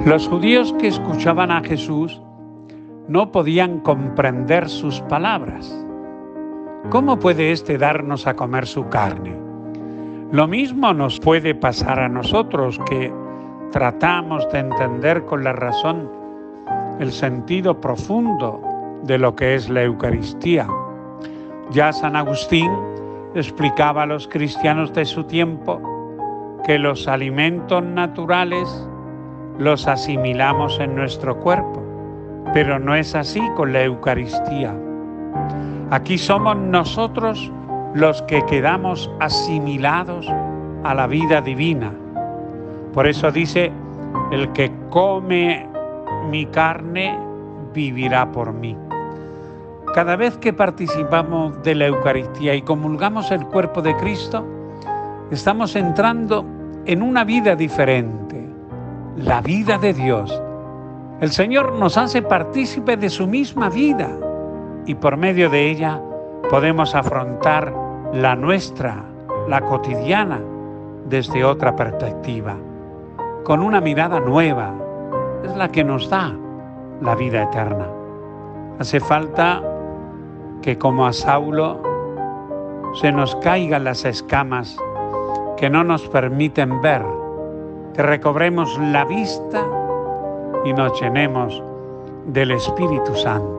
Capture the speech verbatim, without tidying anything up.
Los judíos que escuchaban a Jesús no podían comprender sus palabras. ¿Cómo puede éste darnos a comer su carne? Lo mismo nos puede pasar a nosotros, que tratamos de entender con la razón el sentido profundo de lo que es la Eucaristía. Ya San Agustín explicaba a los cristianos de su tiempo que los alimentos naturales los asimilamos en nuestro cuerpo, pero no es así con la Eucaristía. Aquí somos nosotros los que quedamos asimilados a la vida divina. Por eso dice: el que come mi carne vivirá por mí. Cada vez que participamos de la Eucaristía y comulgamos el cuerpo de Cristo, estamos entrando en una vida diferente, la vida de Dios. El Señor nos hace partícipes de su misma vida y por medio de ella podemos afrontar la nuestra, la cotidiana, desde otra perspectiva, con una mirada nueva. Es la que nos da la vida eterna. Hace falta que, como a Saulo, se nos caigan las escamas que no nos permiten ver, que recobremos la vista y nos llenemos del Espíritu Santo.